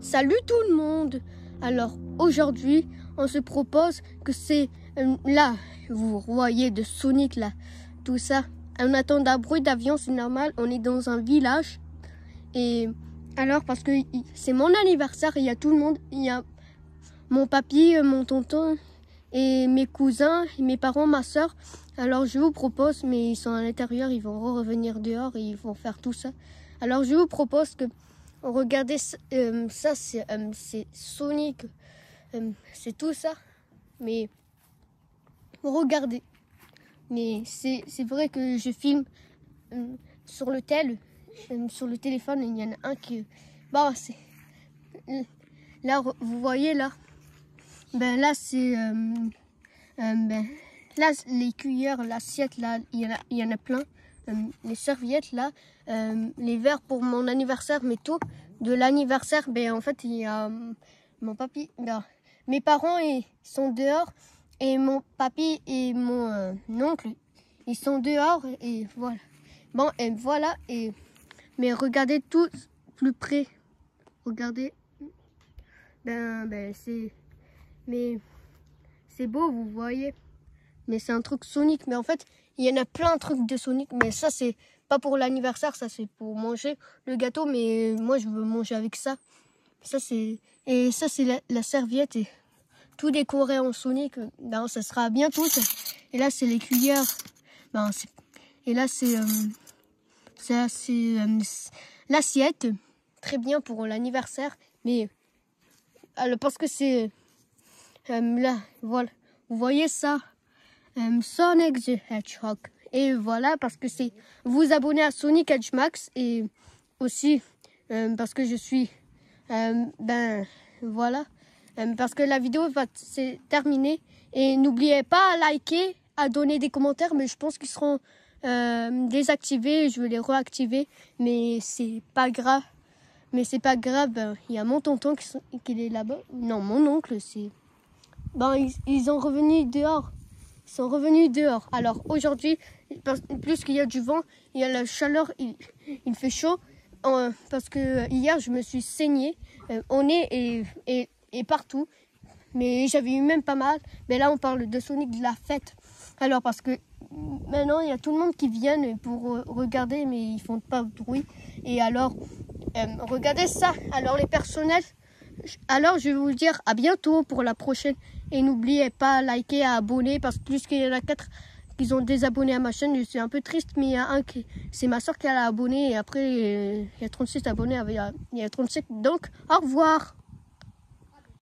Salut tout le monde. Alors aujourd'hui on se propose que c'est là, vous voyez de Sonic là, tout ça. On attend un bruit d'avion, c'est normal, on est dans un village. Et alors parce que c'est mon anniversaire, il y a tout le monde, il y a mon papy, mon tonton et mes cousins, et mes parents, ma soeur. Alors je vous propose, mais ils sont à l'intérieur, ils vont revenir dehors et ils vont faire tout ça. Alors je vous propose que regardez ça, c'est Sonic, c'est tout ça. Mais regardez, mais c'est vrai que je filme sur le téléphone. Il y en a un qui, bon, c'est là, vous voyez là. Ben là c'est là les cuillères, l'assiette là, il y en a plein. Les serviettes là, les verres pour mon anniversaire, mais tout de l'anniversaire. Ben en fait il y a mon papy, ben, mes parents ils sont dehors et mon papy et mon oncle ils sont dehors et voilà. Bon et voilà mais regardez tout plus près. Regardez. Ben c'est beau, vous voyez. Mais c'est un truc Sonic. Mais en fait, il y en a plein de trucs de Sonic. Mais ça, c'est pas pour l'anniversaire. Ça, c'est pour manger le gâteau. Mais moi, je veux manger avec ça. Ça, c'est la serviette. Et tout décoré en Sonic. Ben, ça sera bientôt. Ça. Et là, c'est les cuillères. Ben, et là, c'est l'assiette. Très bien pour l'anniversaire. Mais alors, parce que c'est là, voilà. Vous voyez ça? Sonic the Hedgehog. Et voilà, parce que c'est vous abonner à Sonic Hedge Max et aussi parce que je suis ben voilà, parce que la vidéo va c'est terminée et n'oubliez pas à liker, à donner des commentaires, mais je pense qu'ils seront désactivés, je vais les réactiver, mais c'est pas grave. Mais c'est pas grave, il y a mon tonton qui est là-bas. Non, mon oncle, c'est ben ils sont revenus dehors. Ils sont revenus dehors. Alors aujourd'hui, plus qu'il y a du vent, il y a la chaleur, il fait chaud. Parce que hier, je me suis saignée au nez et partout. Mais j'avais eu même pas mal. Mais là, on parle de Sonic, de la fête. Alors parce que maintenant, il y a tout le monde qui vient pour regarder, mais ils font pas de bruit. Et alors, regardez ça. Alors les personnels. Alors je vais vous dire à bientôt pour la prochaine. Et n'oubliez pas à liker, à abonner, parce que plus qu'il y en a 4 qui ont désabonné à ma chaîne, je suis un peu triste, mais il y a un qui, c'est ma soeur qui a abonné, et après il y a 36 abonnés, il y a 37, donc au revoir.